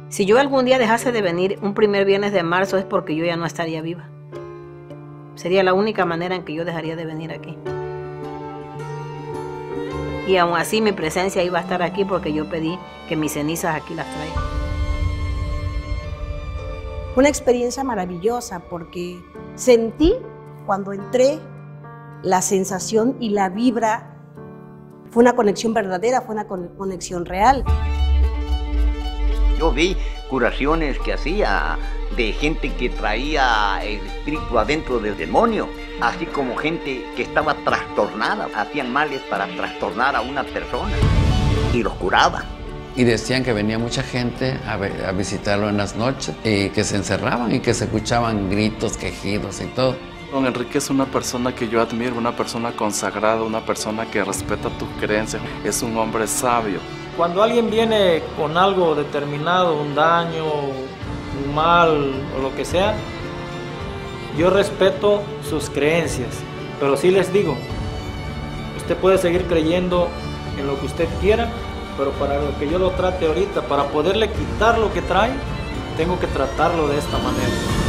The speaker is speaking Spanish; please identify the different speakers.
Speaker 1: Si yo algún día dejase de venir un primer viernes de marzo es porque yo ya no estaría viva. Sería la única manera en que yo dejaría de venir aquí. Y aún así mi presencia iba a estar aquí porque yo pedí que mis cenizas aquí las traiga.
Speaker 2: Fue una experiencia maravillosa porque sentí cuando entré la sensación y la vibra. Fue una conexión verdadera, fue una conexión real.
Speaker 3: Yo vi curaciones que hacía de gente que traía el espíritu adentro del demonio, así como gente que estaba trastornada, hacían males para trastornar a una persona y los curaban.
Speaker 4: Y decían que venía mucha gente a visitarlo en las noches y que se encerraban y que se escuchaban gritos, quejidos y todo.
Speaker 5: Don Enrique es una persona que yo admiro, una persona consagrada, una persona que respeta tus creencias, es un hombre sabio.
Speaker 6: Cuando alguien viene con algo determinado, un daño, un mal o lo que sea, yo respeto sus creencias, pero sí les digo, usted puede seguir creyendo en lo que usted quiera, pero para lo que yo lo trate ahorita, para poderle quitar lo que trae, tengo que tratarlo de esta manera.